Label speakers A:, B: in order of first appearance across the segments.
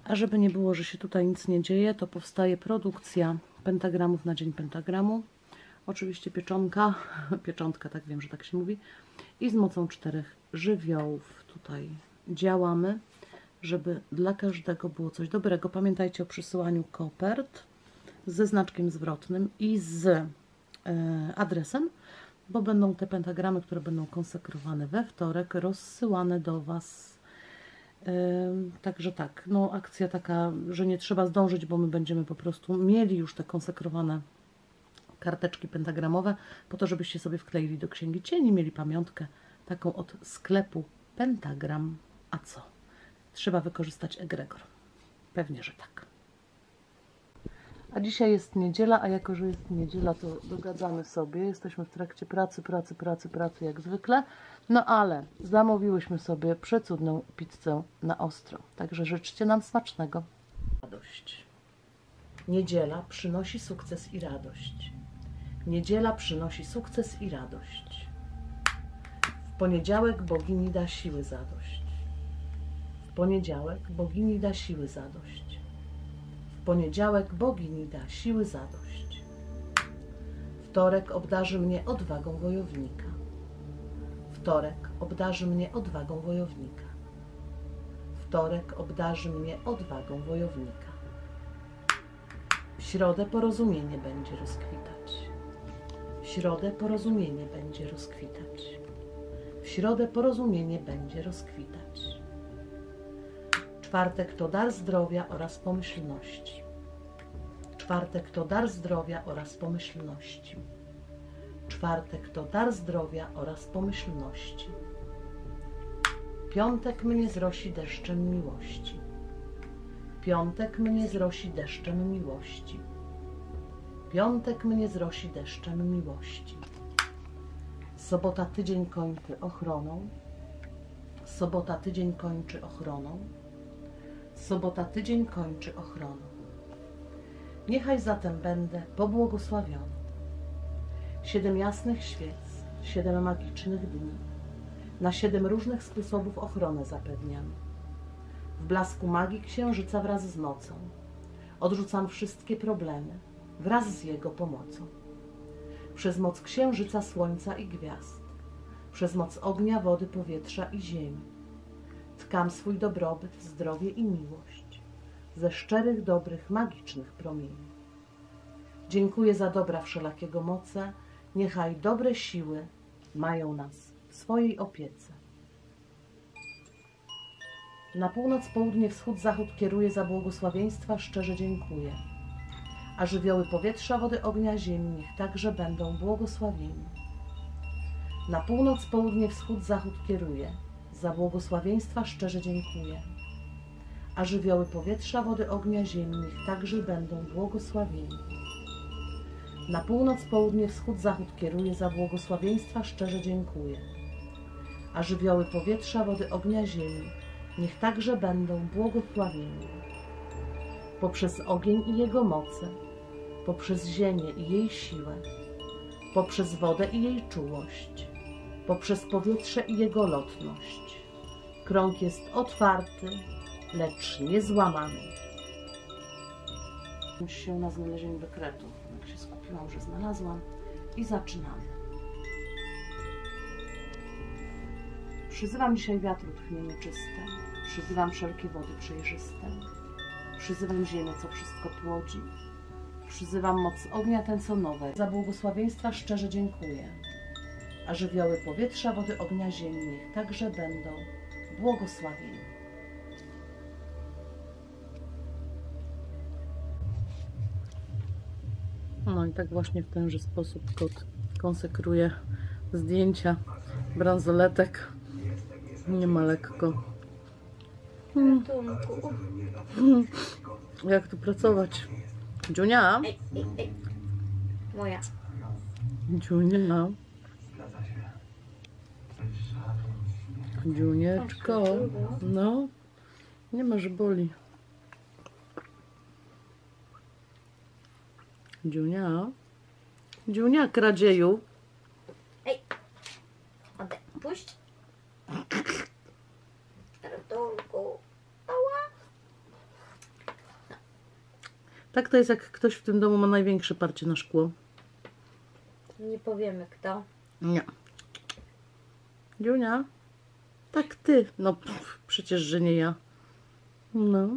A: A żeby nie było, że się tutaj nic nie dzieje, to powstaje produkcja pentagramów na Dzień Pentagramu. Oczywiście pieczonka, pieczątka, tak wiem, że tak się mówi. I z mocą 4 żywiołów tutaj działamy, żeby dla każdego było coś dobrego. Pamiętajcie o przysyłaniu kopert ze znaczkiem zwrotnym i z adresem, bo będą te pentagramy, które będą konsekrowane we wtorek, rozsyłane do Was. Także tak, no akcja taka, że nie trzeba zdążyć, bo my będziemy po prostu mieli już te konsekrowane karteczki pentagramowe, po to, żebyście sobie wkleili do Księgi Cieni, mieli pamiątkę taką od sklepu Pentagram. A co? Trzeba wykorzystać egregor. Pewnie, że tak. A dzisiaj jest niedziela, a jako, że jest niedziela, to dogadzamy sobie. Jesteśmy w trakcie pracy jak zwykle. No ale zamówiłyśmy sobie przecudną pizzę na ostro. Także życzcie nam smacznego. Radość. Niedziela przynosi sukces i radość. Niedziela przynosi sukces i radość. W poniedziałek bogini da siły zadość. W poniedziałek bogini da siły zadość. W poniedziałek bogini da siły zadość. Wtorek obdarzy mnie odwagą wojownika. Wtorek obdarzy mnie odwagą wojownika. Wtorek obdarzy mnie odwagą wojownika. W środę porozumienie będzie rozkwitać. W środę porozumienie będzie rozkwitać. W środę porozumienie będzie rozkwitać. Czwartek to dar zdrowia oraz pomyślności. Czwartek to dar zdrowia oraz pomyślności. Czwartek to dar zdrowia oraz pomyślności. Piątek mnie zrosi deszczem miłości. Piątek mnie zrosi deszczem miłości. Piątek mnie zrosi deszczem miłości. Sobota tydzień kończy ochroną. Sobota tydzień kończy ochroną. Sobota tydzień kończy ochroną. Niechaj zatem będę pobłogosławiony. 7 jasnych świec, 7 magicznych dni. Na 7 różnych sposobów ochronę zapewniam. W blasku magii księżyca wraz z nocą odrzucam wszystkie problemy wraz z jego pomocą. Przez moc księżyca, słońca i gwiazd, przez moc ognia, wody, powietrza i ziemi tkam swój dobrobyt, zdrowie i miłość ze szczerych, dobrych, magicznych promieni. Dziękuję za dobra wszelakiego moce, niechaj dobre siły mają nas w swojej opiece. Na północ, południe, wschód, zachód kieruję, za błogosławieństwa szczerze dziękuję. A żywioły powietrza, wody, ognia, ziemi niech także będą błogosławieni. Na północ, południe, wschód, zachód kieruję, za błogosławieństwa szczerze dziękuję. A żywioły powietrza, wody, ognia, ziemi niech także będą błogosławieni. Na północ, południe, wschód, zachód kieruję, za błogosławieństwa szczerze dziękuję. A żywioły powietrza, wody, ognia, ziemi niech także będą błogosławieni. Poprzez ogień i jego moce, poprzez ziemię i jej siłę, poprzez wodę i jej czułość, poprzez powietrze i jego lotność. Krąg jest otwarty, lecz niezłamany. Muszę się na znalezieniu dekretu. Jak się skupiłam, że znalazłam i zaczynamy. Przyzywam dzisiaj wiatru tchnienie czyste, przyzywam wszelkie wody przejrzyste, przyzywam ziemię, co wszystko płodzi, przyzywam moc ognia tensonowe. Za błogosławieństwa szczerze dziękuję, a żywioły powietrza, wody, ognia, ziemi niech także będą błogosławieni. No i tak właśnie w tenże sposób kot konsekruje zdjęcia bransoletek. Nie ma lekko. Jak tu pracować? Dziunia?
B: Moja.
A: Dziunia. Dziunieczko. No. Nie ma, że boli. Dziunia. Dziunia, kradzieju.
B: Ej. Puść. Ratulku. Ała.
A: Tak to jest, jak ktoś w tym domu ma największe parcie na szkło.
B: Nie powiemy kto.
A: Nie. Dziunia? Tak ty. No przecież, że nie ja. No.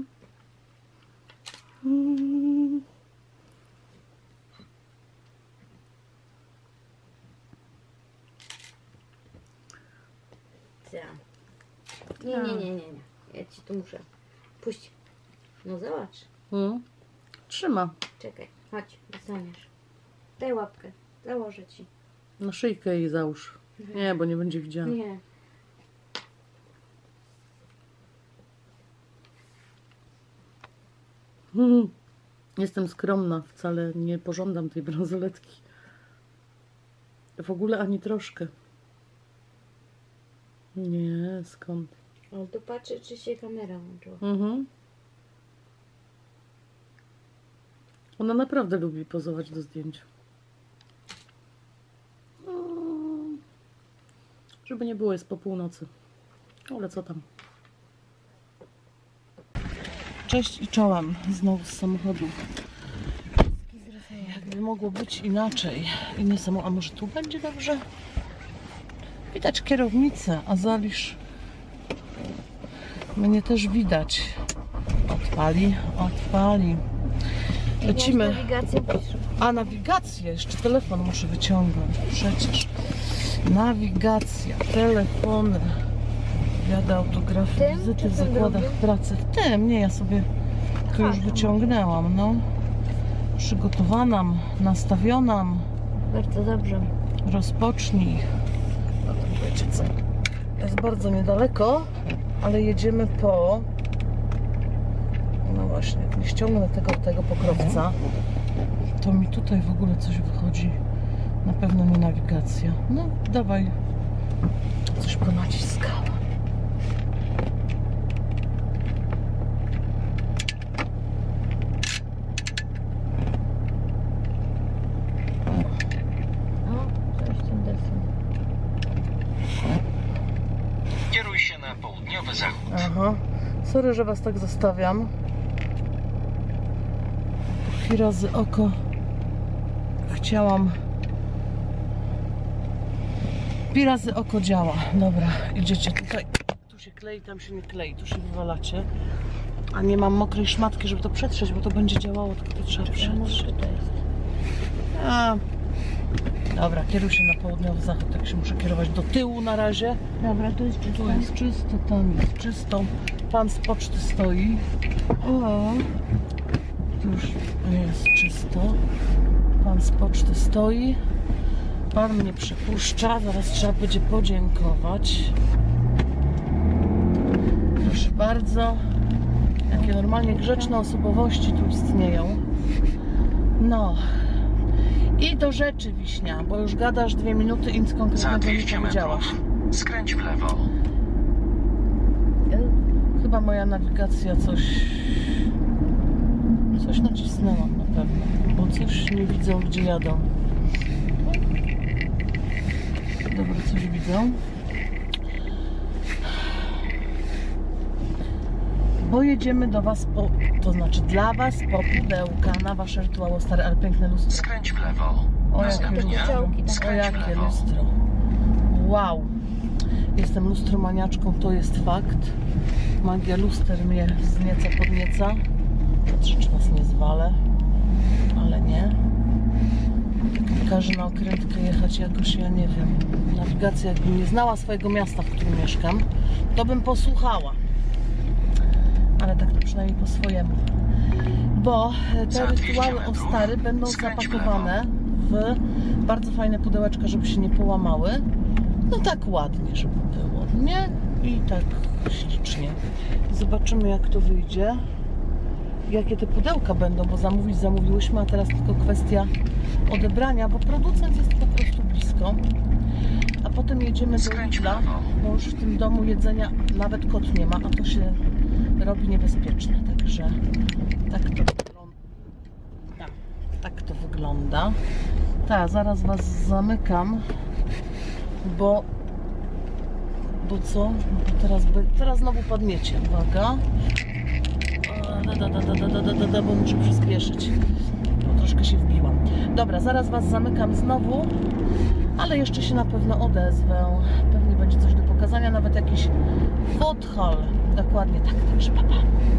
B: Nie. Ja ci tu muszę. Puść. No zobacz.
A: Trzyma.
B: Czekaj, chodź, zasłaniasz. Daj łapkę, założę ci.
A: Na szyjkę jej załóż. Nie, bo nie będzie widziała.
B: Nie.
A: Jestem skromna, wcale nie pożądam tej bransoletki. W ogóle ani troszkę. Nie, skąd?
B: O, tu patrzę, czy się kamera włączyła.
A: Ona naprawdę lubi pozować do zdjęć. Żeby nie było, jest po północy. Ale co tam? Cześć i czołem. Znowu z samochodu. Jakby mogło być inaczej. I nie samo, a może tu będzie dobrze? Widać kierownicę, a Zalisz mnie też widać. Odpali. Lecimy. A, nawigację. Jeszcze telefon muszę wyciągnąć. Przecież. Nawigacja, telefony. Jadę autografy, wizyty w zakładach pracy. W tym, nie, ja sobie to już wyciągnęłam, no. Przygotowana, nastawiona.
B: Bardzo dobrze.
A: Rozpocznij. No to wiecie co, jest bardzo niedaleko, ale jedziemy po... No właśnie, jak nie ściągnę tego pokrowca, to mi tutaj w ogóle coś wychodzi. Na pewno nie nawigacja. No, dawaj. Coś ponaciskała.
C: Kieruj się na południowy zachód.
A: Aha. Sorry, że was tak zostawiam. Pi razy oko chciałam. Pi razy oko działa. Dobra, idziecie tutaj. Tu się klei, tam się nie klei. Tu się wywalacie. A nie mam mokrej szmatki, żeby to przetrzeć, bo to będzie działało, tylko to trzeba przetrzeć. A. Dobra, kieruj się na południowy zachód. Tak się muszę kierować do tyłu na razie.
B: Dobra, tu jest czysto.
A: Tu jest czysto, tam jest czysto. Pan z poczty stoi. O, tu już jest czysto. Pan z poczty stoi. Pan mnie przepuszcza. Zaraz trzeba będzie podziękować. Proszę bardzo. Jakie normalnie grzeczne osobowości tu istnieją. No. I do rzeczy, Wiśnia, bo już gadasz 2 minuty i nic
C: Za
A: konkretnego nie
C: 200
A: powiedziałaś.
C: metrów skręć w lewo.
A: Chyba moja nawigacja coś nacisnęłam na pewno, bo coś nie widzą, gdzie jadą. Dobra, coś widzą. Bo jedziemy do was to znaczy dla was po pudełka na wasze rytuały stare, ale piękne lustro.
C: Skręć w lewo.
A: O,
C: Następnie
A: o
C: skręć w
A: jakie
C: lewo.
A: lustro. Wow. Jestem lustromaniaczką, to jest fakt. Magia luster mnie wznieca, podnieca. Patrzę, czy was nie zwalę. Ale nie. Jak każe na okrętkę jechać jakoś, ja nie wiem. Nawigacja, jakbym nie znała swojego miasta, w którym mieszkam, to bym posłuchała. Ale tak to przynajmniej po swojemu. Bo te rytuały o stary będą zapakowane w bardzo fajne pudełeczka, żeby się nie połamały. No tak ładnie, żeby było, nie? I tak ślicznie. Zobaczymy, jak to wyjdzie. Jakie te pudełka będą, bo zamówiłyśmy, a teraz tylko kwestia odebrania, bo producent jest po prostu blisko. A potem jedziemy do Lidla, bo już w tym domu jedzenia nawet kot nie ma, a to się robi niebezpieczne. Także tak to wygląda. Tak to wygląda. Tak, zaraz was zamykam, bo co? Teraz znowu padniecie. Uwaga. sekunda, bo muszę przyspieszyć. Bo troszkę się wbiłam. Dobra, zaraz Was zamykam znowu, ale jeszcze się na pewno odezwę. Pewnie będzie coś do pokazania, nawet jakiś food haul. Dokładnie tak, także papa.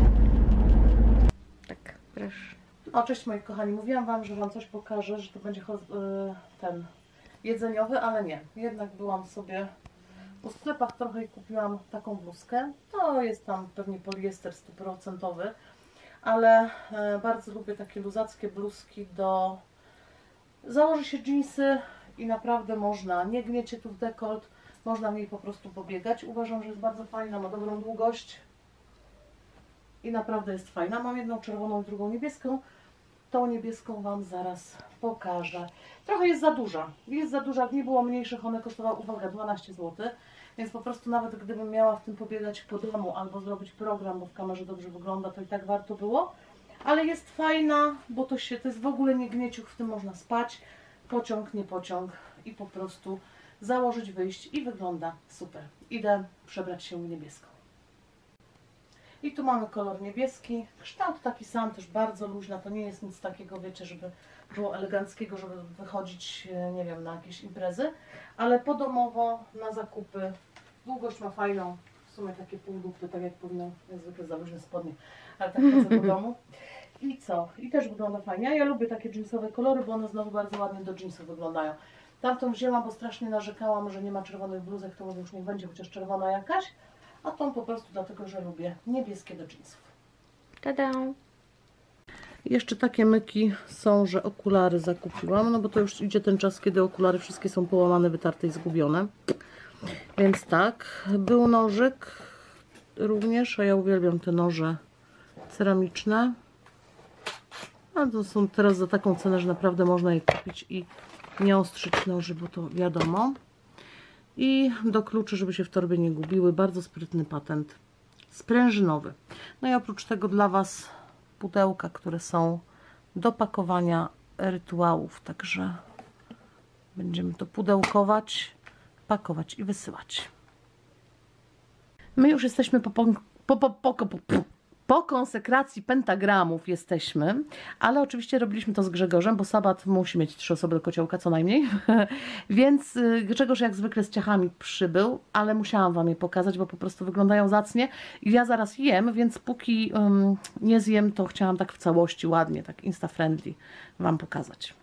B: Tak, proszę.
A: O, cześć moi kochani, mówiłam Wam, że Wam coś pokażę, że to będzie ten jedzeniowy, ale nie. Jednak byłam sobie po sklepach trochę i kupiłam taką bluzkę. To jest tam pewnie poliester 100%, ale bardzo lubię takie luzackie bluzki do... Założy się dżinsy i naprawdę można, nie gniecie tu w dekolt, można w niej po prostu pobiegać. Uważam, że jest bardzo fajna, ma dobrą długość i naprawdę jest fajna. Mam jedną czerwoną i drugą niebieską. Tą niebieską Wam zaraz pokażę. Trochę jest za duża. Jest za duża, jak nie było mniejszych, one kosztowały, uwaga, 12 zł. Więc po prostu nawet gdybym miała w tym pobiegać po domu albo zrobić program, bo w kamerze dobrze wygląda, to i tak warto było. Ale jest fajna, bo to jest w ogóle nie gnieciuch, w tym można spać. Pociąg, nie pociąg i po prostu założyć, wyjść i wygląda super. Idę przebrać się niebieską. I tu mamy kolor niebieski, kształt taki sam, też bardzo luźna, to nie jest nic takiego, wiecie, żeby było eleganckiego, żeby wychodzić, nie wiem, na jakieś imprezy, ale podomowo, na zakupy, długość ma fajną, w sumie takie półdupy, tak jak powinno, jak zwykle za luźne spodnie, ale tak chodzę po domu. I co? I też wygląda fajnie, ja lubię takie jeansowe kolory, bo one znowu bardzo ładnie do jeansów wyglądają. Tamtą wzięłam, bo strasznie narzekałam, że nie ma czerwonych bluzek, to może już niech będzie chociaż czerwona jakaś. A tą po prostu dlatego, że lubię niebieskie do jeansów.
B: Tada!
A: Jeszcze takie myki są, że okulary zakupiłam, no bo to już idzie ten czas, kiedy okulary wszystkie są połamane, wytarte i zgubione. Więc tak, był nożyk również, a ja uwielbiam te noże ceramiczne. A to są teraz za taką cenę, że naprawdę można je kupić i nie ostrzyć noży, bo to wiadomo. I do kluczy, żeby się w torbie nie gubiły. Bardzo sprytny patent sprężynowy. No i oprócz tego dla Was pudełka, które są do pakowania rytuałów. Także będziemy to pudełkować, pakować i wysyłać. My już jesteśmy po konsekracji pentagramów jesteśmy, ale oczywiście robiliśmy to z Grzegorzem, bo sabat musi mieć 3 osoby do kociołka co najmniej, więc Grzegorz jak zwykle z ciachami przybył, ale musiałam Wam je pokazać, bo po prostu wyglądają zacnie i ja zaraz jem, więc póki nie zjem, to chciałam tak w całości ładnie, tak insta-friendly Wam pokazać.